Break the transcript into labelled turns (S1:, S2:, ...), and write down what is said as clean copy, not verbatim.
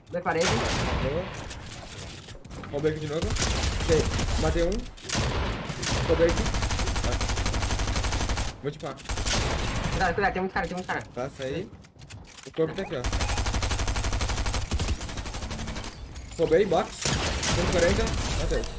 S1: Dois parede.
S2: Boa. Roubei aqui de novo. Ok, matei um. Roubei aqui. Tá. Vou te pá.
S1: Cuidado, cuidado, tem muito cara, tem muito cara.
S2: Passa aí. O corpo tá aqui, ó. Roubei, box. 140. Matei.